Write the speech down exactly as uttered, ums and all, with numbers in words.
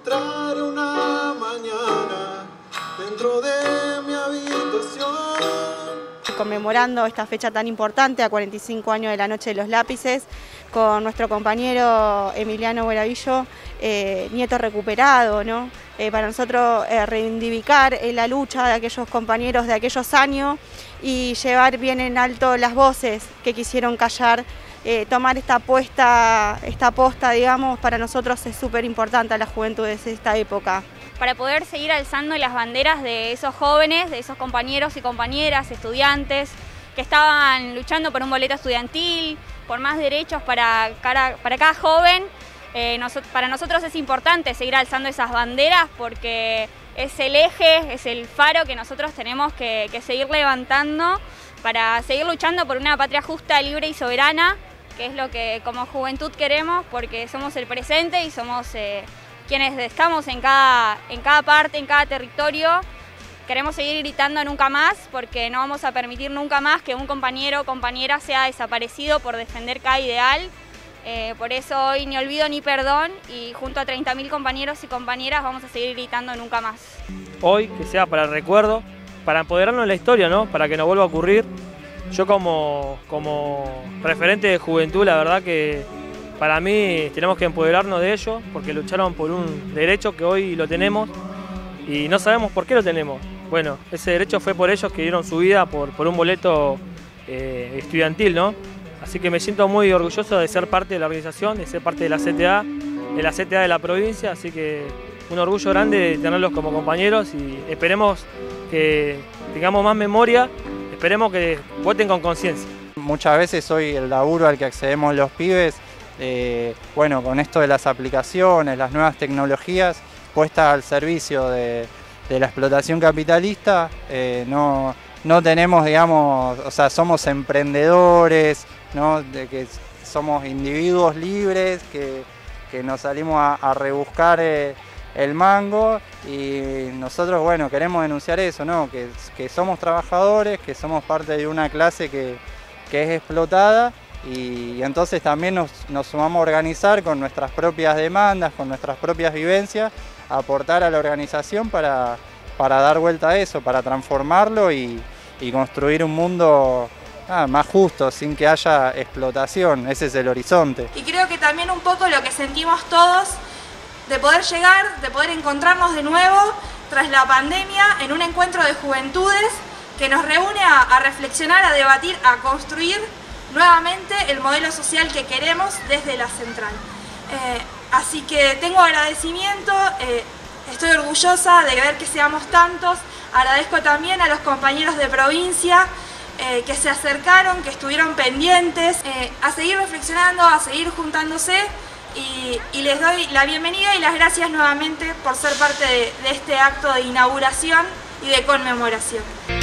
encontraré una mañana dentro de mi habitación. Conmemorando esta fecha tan importante, a cuarenta y cinco años de la Noche de los Lápices, con nuestro compañero Emiliano Bueravillo, eh, nieto recuperado, ¿no? Eh, para nosotros eh, reivindicar eh, la lucha de aquellos compañeros de aquellos años y llevar bien en alto las voces que quisieron callar. Eh, tomar esta apuesta, esta aposta, digamos, para nosotros es súper importante a la juventud de esta época. Para poder seguir alzando las banderas de esos jóvenes, de esos compañeros y compañeras, estudiantes, que estaban luchando por un boleto estudiantil, por más derechos para cada, para cada joven. Eh, nos, para nosotros es importante seguir alzando esas banderas porque es el eje, es el faro que nosotros tenemos que, que seguir levantando para seguir luchando por una patria justa, libre y soberana, que es lo que como juventud queremos, porque somos el presente y somos eh, quienes estamos en cada, en cada parte, en cada territorio. Queremos seguir gritando nunca más, porque no vamos a permitir nunca más que un compañero o compañera sea desaparecido por defender cada ideal. Eh, por eso hoy ni olvido ni perdón, y junto a treinta mil compañeros y compañeras vamos a seguir gritando nunca más. Hoy, que sea para el recuerdo, para empoderarnos en la historia, ¿no? Para que no vuelva a ocurrir. Yo como, como referente de juventud, la verdad que para mí tenemos que empoderarnos de ellos, porque lucharon por un derecho que hoy lo tenemos y no sabemos por qué lo tenemos. Bueno, ese derecho fue por ellos que dieron su vida por, por un boleto eh, estudiantil, ¿no? Así que me siento muy orgulloso de ser parte de la organización, de ser parte de la C T A, de la C T A de la provincia, así que un orgullo grande de tenerlos como compañeros y esperemos que tengamos más memoria, esperemos que voten con conciencia. Muchas veces hoy el laburo al que accedemos los pibes, eh, bueno, con esto de las aplicaciones, las nuevas tecnologías puestas al servicio de, de la explotación capitalista, eh, no, no tenemos, digamos, o sea, somos emprendedores, ¿no? De que somos individuos libres, que, que nos salimos a, a rebuscar eh, el mango, y nosotros, bueno, queremos denunciar eso, ¿no? Que, que somos trabajadores, que somos parte de una clase que, que es explotada, y, y entonces también nos, nos sumamos a organizar con nuestras propias demandas, con nuestras propias vivencias, a aportar a la organización para, para dar vuelta a eso, para transformarlo y, y construir un mundo ah, más justo, sin que haya explotación. Ese es el horizonte. Y creo que también un poco lo que sentimos todos, de poder llegar, de poder encontrarnos de nuevo tras la pandemia en un encuentro de juventudes que nos reúne a, a reflexionar, a debatir, a construir nuevamente el modelo social que queremos desde la central. Eh, así que tengo agradecimiento, eh, estoy orgullosa de ver que seamos tantos, agradezco también a los compañeros de provincia eh, que se acercaron, que estuvieron pendientes, eh, a seguir reflexionando, a seguir juntándose. Y, y les doy la bienvenida y las gracias nuevamente por ser parte de, de este acto de inauguración y de conmemoración.